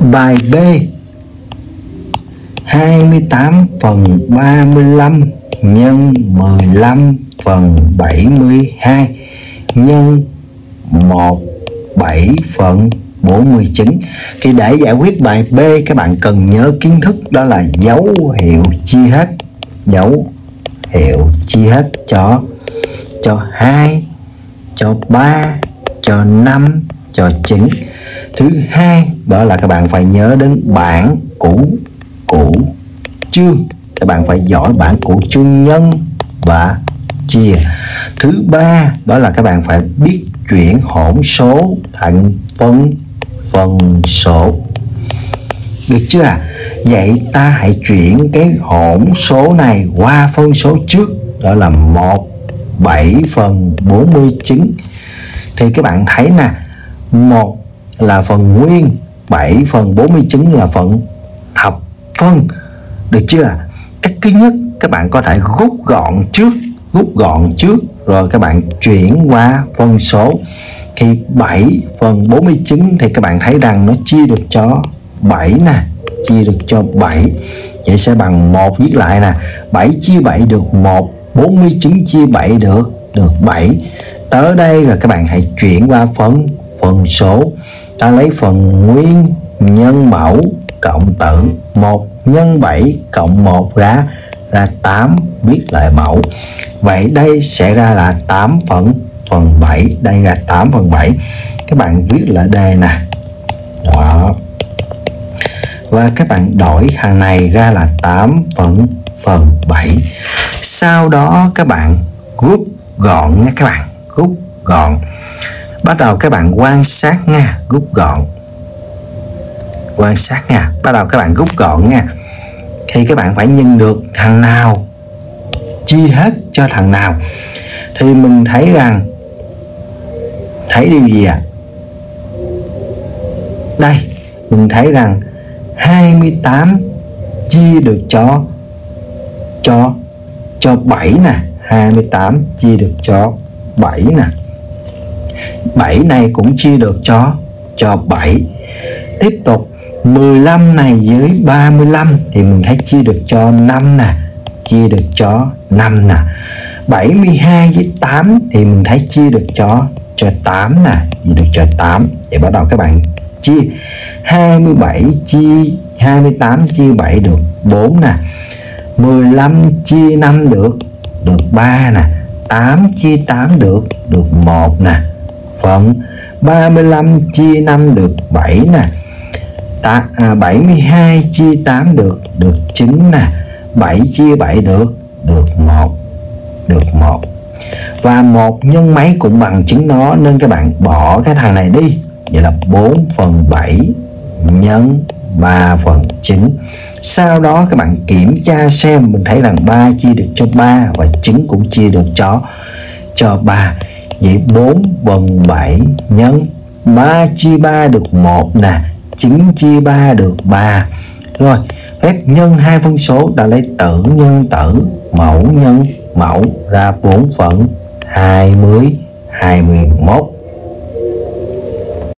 Bài B, 28 phần 35 nhân 15 phần 72 nhân 17 phần 49. Thì để giải quyết bài B, các bạn cần nhớ kiến thức đó là dấu hiệu chia hết. Dấu hiệu chia hết cho 2, cho 3, cho 5, cho 9. Thứ hai đó là các bạn phải nhớ đến bảng cũ chương. Các bạn phải giỏi bảng cũ chương nhân và chia. Thứ ba đó là các bạn phải biết chuyển hỗn số thành phân số. Được chưa? Vậy ta hãy chuyển cái hỗn số này qua phân số trước, đó là 17 phần 49. Thì các bạn thấy nè, 1 là phần nguyên, 7 phần 49 là phần thập phân. Được chưa? Cách thứ nhất, các bạn có thể rút gọn trước rồi các bạn chuyển qua phân số. Thì 7 phần 49 thì các bạn thấy rằng nó chia được cho 7 nè, chia được cho 7. Vậy sẽ bằng 1, viết lại nè, 7 chia 7 được 1, 49 chia 7 được 7. Tới đây rồi các bạn hãy chuyển qua phân số. Ta lấy phần nguyên nhân mẫu cộng tử, 1 nhân 7 cộng 1 ra 8, viết lại mẫu. Vậy đây sẽ ra là 8 phần 7. Đây là 8 phần 7. Các bạn viết lại đề nè. Đó. Và các bạn đổi hàng này ra là 8 phần 7. Sau đó các bạn rút gọn nha các bạn. Rút gọn. Bắt đầu các bạn quan sát nha. Rút gọn. Quan sát nha. Bắt đầu các bạn rút gọn nha. Thì các bạn phải nhân được thằng nào, chia hết cho thằng nào. Thì mình thấy rằng, thấy điều gì ạ? Đây, mình thấy rằng 28 chia được cho 7 nè. 28 chia được cho 7 nè. 7 này cũng chia được cho 7. Tiếp tục 15 này với 35 thì mình thấy chia được cho 5 nè, chia được cho 5 nè. 72 với 8 thì mình thấy chia được cho 8 nè, chia được cho 8. Vậy bắt đầu các bạn chia. 28 chia 7 được 4 nè. 15 chia 5 được 3 nè. 8 chia 8 được 1 nè. Phần 35 chia 5 được 7 nè. 72 chia 8 được 9 nè. 7 chia 7 được 1. Và 1 nhân mấy cũng bằng chính nó, nên các bạn bỏ cái thằng này đi. Vậy là 4 phần 7 nhân 3 phần 9. Sau đó các bạn kiểm tra xem, mình thấy rằng 3 chia được cho 3 và 9 cũng chia được cho 3. Vậy 4 phần 7 nhân 3 chia 3 được 1 nè, 9 chia 3 được 3. Rồi, phép nhân hai phân số ta lấy tử nhân tử, mẫu nhân mẫu ra 4 phần 21.